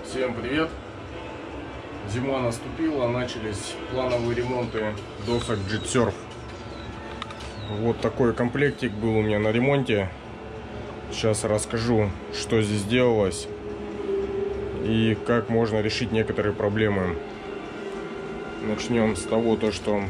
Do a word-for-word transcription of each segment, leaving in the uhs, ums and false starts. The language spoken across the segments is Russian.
Всем привет! Зима наступила, начались плановые ремонты досок JetSurf. Вот такой комплектик был у меня на ремонте. Сейчас расскажу, что здесь делалось и как можно решить некоторые проблемы. Начнем с того, то, что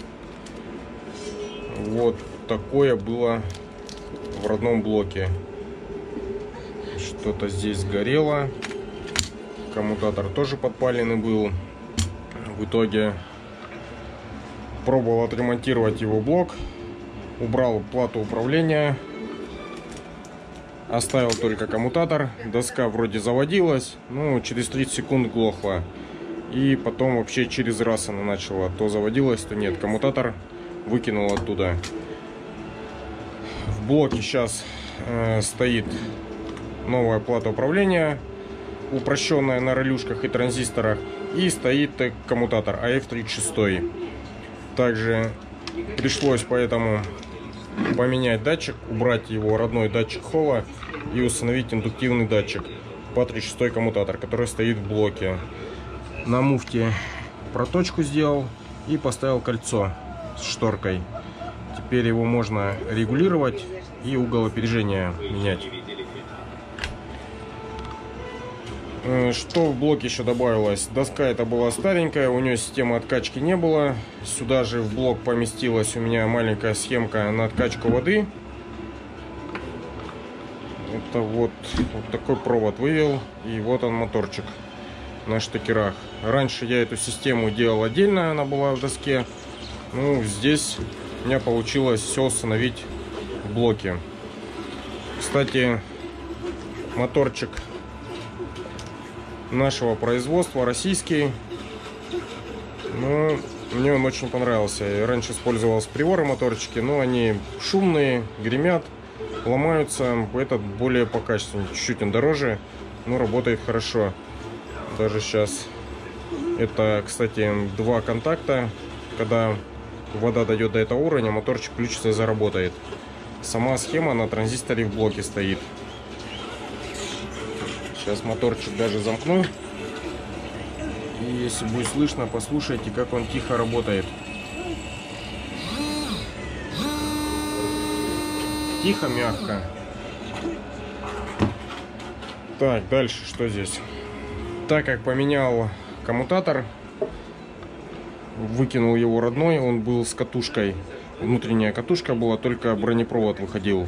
вот такое было в родном блоке. Что-то здесь горело. Коммутатор тоже подпаленный был. В итоге пробовал отремонтировать его блок. Убрал плату управления. Оставил только коммутатор. Доска вроде заводилась, но через тридцать секунд глохла. И потом вообще через раз она начала. То заводилась, то нет. Коммутатор выкинул оттуда. В блоке сейчас э, стоит новая плата управления, упрощенная на релюшках и транзисторах, и стоит коммутатор а эф тридцать шесть. Также пришлось поэтому поменять датчик, убрать его родной датчик холла и установить индуктивный датчик по тридцать шестой коммутатор, который стоит в блоке. На муфте проточку сделал и поставил кольцо с шторкой. Теперь его можно регулировать и угол опережения менять. Что в блоке еще добавилось? Доска эта была старенькая, у нее системы откачки не было. Сюда же в блок поместилась у меня маленькая схемка на откачку воды. Это вот, вот такой провод вывел, и вот он моторчик на штекерах. Раньше я эту систему делал отдельно, она была в доске. Ну, здесь у меня получилось все установить в блоке. Кстати, моторчик нашего производства, российский. Но мне он очень понравился. Я раньше использовал с приоры моторчики, но они шумные, гремят, ломаются. Этот более по качеству, чуть-чуть он дороже, но работает хорошо. Даже сейчас. Это, кстати, два контакта. Когда вода дойдет до этого уровня, моторчик включится и заработает. Сама схема на транзисторе в блоке стоит. Сейчас моторчик даже замкну. И если будет слышно, послушайте, как он тихо работает. Тихо, мягко. Так, дальше что здесь? Так как поменял коммутатор, выкинул его родной, он был с катушкой. Внутренняя катушка была, только бронепровод выходил.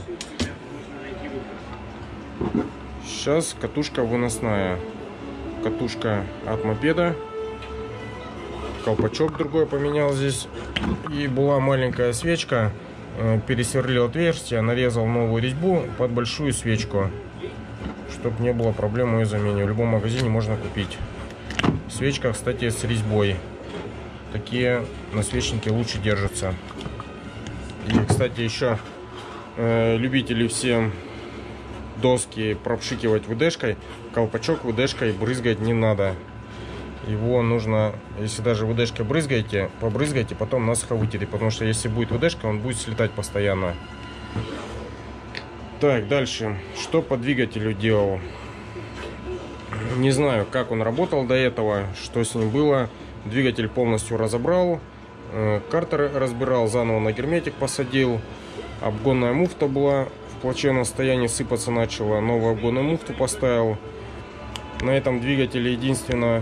Сейчас катушка выносная. Катушка от мопеда. Колпачок другой поменял здесь. И была маленькая свечка. Пересверлил отверстие, нарезал новую резьбу под большую свечку, чтобы не было проблем ее замене. В любом магазине можно купить. Свечка, кстати, с резьбой. Такие насвечники лучше держатся. И, кстати, еще э, любители все доски пропшикивать ВДшкой. Колпачок ВДшкой брызгать не надо. Его нужно, если даже ВДшкой брызгаете, побрызгайте, потом насухо вытереть. Потому что если будет ВДшка, он будет слетать постоянно. Так, дальше. Что по двигателю делал? Не знаю, как он работал до этого, что с ним было. Двигатель полностью разобрал. Картер разбирал, заново на герметик посадил. Обгонная муфта была в плачевном состоянии, сыпаться начала. Новую обгонную муфту поставил. На этом двигателе единственная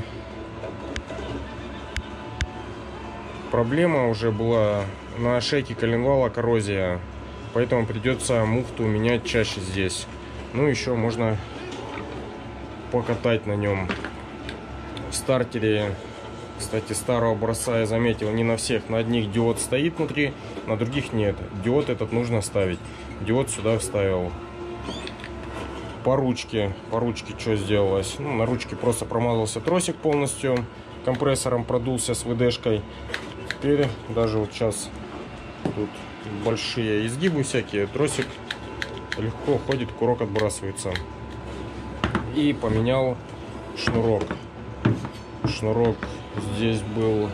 проблема уже была на шейке коленвала коррозия. Поэтому придется муфту менять чаще здесь. Ну, еще можно покатать на нем. В стартере, кстати, старого образца я заметил, не на всех. На одних диод стоит внутри, на других нет. Диод этот нужно ставить. Диод сюда вставил. По ручке. По ручке что сделалось? Ну, на ручке просто промазался тросик полностью. Компрессором продулся с ВДшкой. Теперь даже вот сейчас тут большие изгибы всякие. Тросик легко ходит, курок отбрасывается. И поменял шнурок. Шнурок здесь был,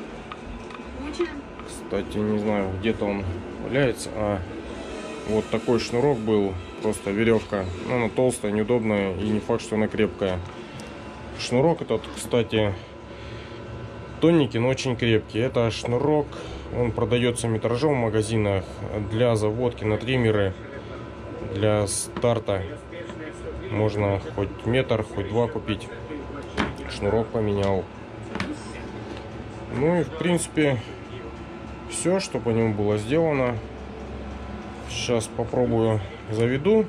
кстати, не знаю, где-то он валяется. А вот такой шнурок был, просто веревка. Она толстая, неудобная и не факт, что она крепкая. Шнурок этот, кстати, тоненький, но очень крепкий. Это шнурок, он продается метражом в магазинах для заводки на триммеры, для старта. Можно хоть метр, хоть два купить. Шнурок поменял. Ну и в принципе все, что по нему было сделано. Сейчас попробую заведу.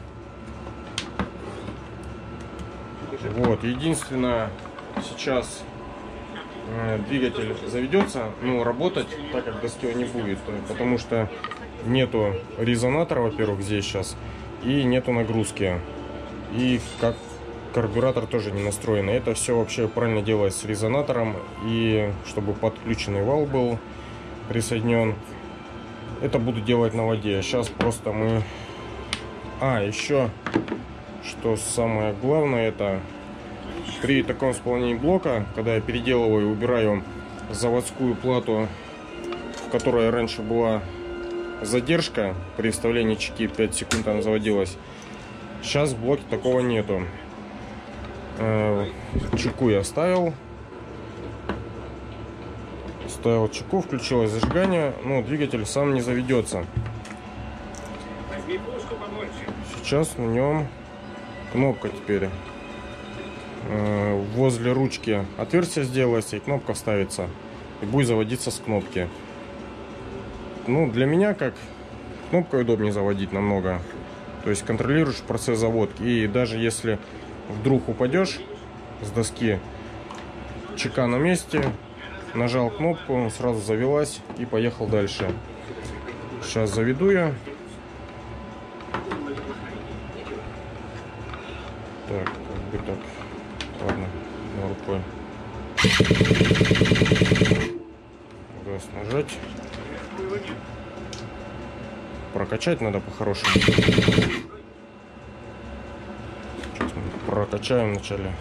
Вот, единственное, сейчас э, двигатель заведется, ну, работать, так как доски не будет, потому что нету резонатора, во-первых, здесь сейчас, и нету нагрузки, и как карбюратор тоже не настроен. Это все вообще правильно делать с резонатором, и чтобы подключенный вал был присоединен. Это буду делать на воде. Сейчас просто мы... А, еще, что самое главное, это при таком исполнении блока, когда я переделываю и убираю заводскую плату, в которой раньше была задержка при вставлении чеки, пять секунд она заводилась. Сейчас в блоке такого нету. Чеку я ставил. Ставил чеку, включилось зажигание, но двигатель сам не заведется. Сейчас на нем кнопка теперь. Возле ручки отверстие сделается, и кнопка вставится. И будет заводиться с кнопки. Ну, для меня как кнопкой удобнее заводить намного. То есть контролируешь процесс заводки. И даже если вдруг упадешь с доски, чека на месте, нажал кнопку, сразу завелась и поехал дальше. Сейчас заведу я. Так, как бы так. Ладно, на рукой. Газ нажать. Прокачать надо по-хорошему. Сейчас мы прокачаем вначале.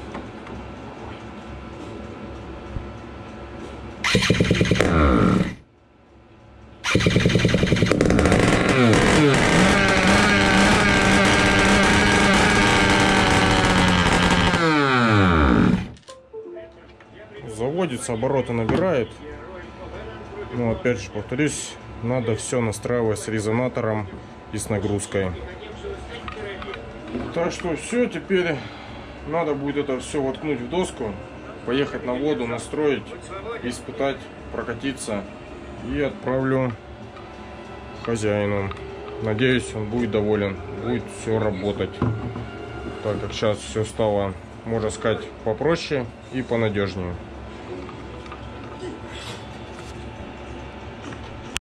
Заводится, обороты набирает. Но опять же повторюсь, надо все настраивать с резонатором и с нагрузкой. Так что все, теперь надо будет это все воткнуть в доску, поехать на воду, настроить, испытать, прокатиться, и отправлю хозяину. Надеюсь, он будет доволен, будет все работать, так как сейчас все стало, можно сказать, попроще и понадежнее.